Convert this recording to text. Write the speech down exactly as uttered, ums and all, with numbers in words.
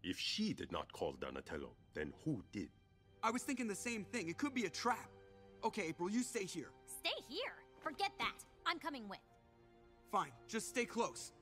If she did not call Donatello, then who did? I was thinking the same thing. It could be a trap. Okay, April, you stay here. Stay here? Forget that. I'm coming with. Fine, just stay close.